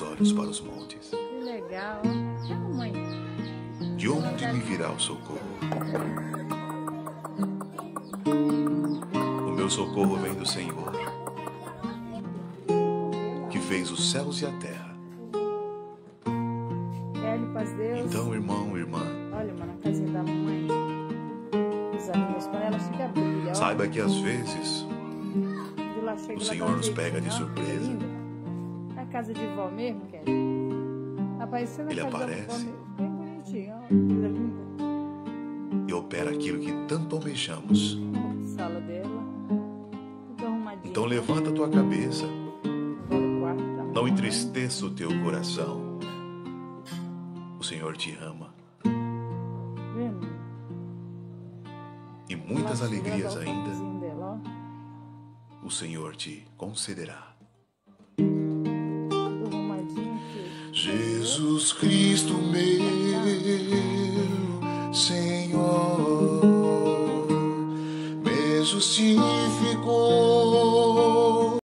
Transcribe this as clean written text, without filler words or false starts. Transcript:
os olhos para os montes. Que legal. Ah, mãe. De onde me virá o socorro? O meu socorro vem do Senhor, que fez os céus e a terra. Paz Deus. Então, irmão, irmã, olha, mano, na casinha da mamãe, os amigos, quando ela fica brilha, saiba que às vezes o Senhor nos pega de surpresa. Na casa de vó mesmo, que apareceu na Ele casa aparece da vó, bem bonitinho, ó, coisa linda. E opera aquilo que tanto almejamos. Sala dela, tudo arrumadinho. Então levanta a tua cabeça, agora o quarto da não mamãe. entristeça o teu coração. O Senhor te ama. Vendo? E muitas alegrias ainda dela, o Senhor te concederá. tudo arrumadinho aqui. Jesus Cristo, meu Senhor, me justiça.